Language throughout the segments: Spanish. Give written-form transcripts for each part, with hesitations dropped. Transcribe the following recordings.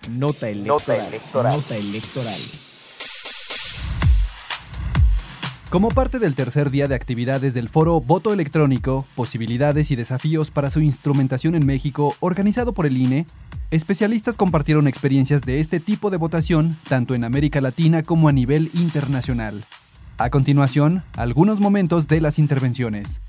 Nota electoral. Nota electoral. Como parte del tercer día de actividades del foro Voto Electrónico, Posibilidades y Desafíos para su Instrumentación en México, organizado por el INE, especialistas compartieron experiencias de este tipo de votación, tanto en América Latina como a nivel internacional. A continuación, algunos momentos de las intervenciones.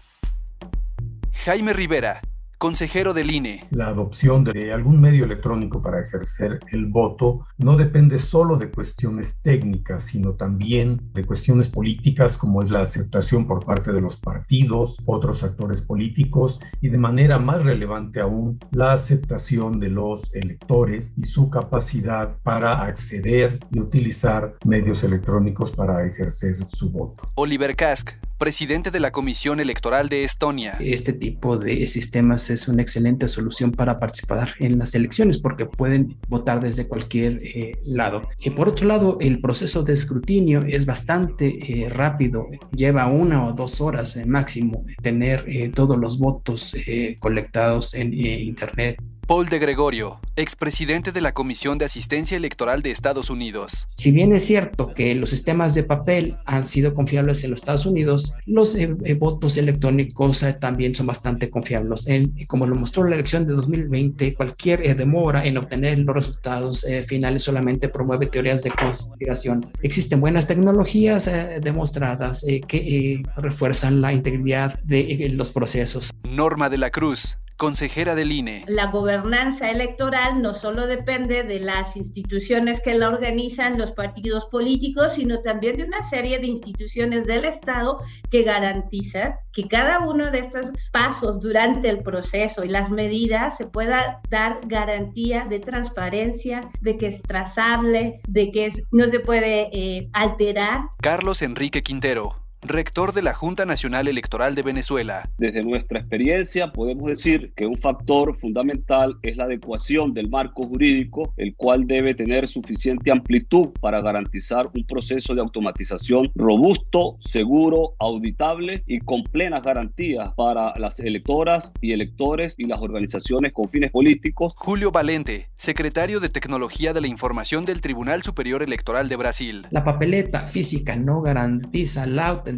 Jaime Rivera, consejero del INE. La adopción de algún medio electrónico para ejercer el voto no depende solo de cuestiones técnicas, sino también de cuestiones políticas, como es la aceptación por parte de los partidos, otros actores políticos y, de manera más relevante aún, la aceptación de los electores y su capacidad para acceder y utilizar medios electrónicos para ejercer su voto. Oliver Kask, presidente de la Comisión Electoral de Estonia. Este tipo de sistemas es una excelente solución para participar en las elecciones porque pueden votar desde cualquier lado. Por otro lado, el proceso de escrutinio es bastante rápido, lleva 1 o 2 horas máximo tener todos los votos colectados en Internet. Paul de Gregorio, expresidente de la Comisión de Asistencia Electoral de Estados Unidos. Si bien es cierto que los sistemas de papel han sido confiables en los Estados Unidos, los votos electrónicos también son bastante confiables. Como lo mostró la elección de 2020, cualquier demora en obtener los resultados finales solamente promueve teorías de conspiración. Existen buenas tecnologías demostradas que refuerzan la integridad de los procesos. Norma de la Cruz, consejera del INE. La gobernanza electoral no solo depende de las instituciones que la organizan, los partidos políticos, sino también de una serie de instituciones del Estado que garantizan que cada uno de estos pasos durante el proceso y las medidas se pueda dar garantía de transparencia, de que es trazable, de que no se puede alterar. Carlos Enrique Quintero, rector de la Junta Nacional Electoral de Venezuela. Desde nuestra experiencia podemos decir que un factor fundamental es la adecuación del marco jurídico, el cual debe tener suficiente amplitud para garantizar un proceso de automatización robusto, seguro, auditable y con plenas garantías para las electoras y electores y las organizaciones con fines políticos. Julio Valente, secretario de Tecnología de la Información del Tribunal Superior Electoral de Brasil. La papeleta física no garantiza la autenticidad,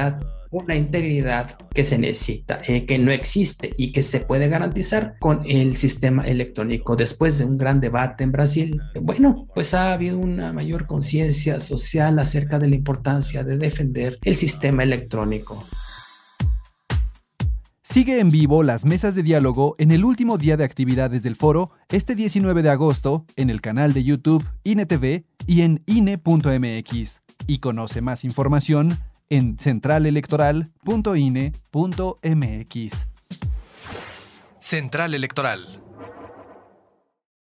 una integridad que se necesita, que no existe y que se puede garantizar con el sistema electrónico. Después de un gran debate en Brasil, pues ha habido una mayor conciencia social acerca de la importancia de defender el sistema electrónico. Sigue en vivo las mesas de diálogo en el último día de actividades del foro, este 19 de agosto, en el canal de YouTube INE TV y en INE.mx. Y conoce más información en centralelectoral.ine.mx. Central Electoral.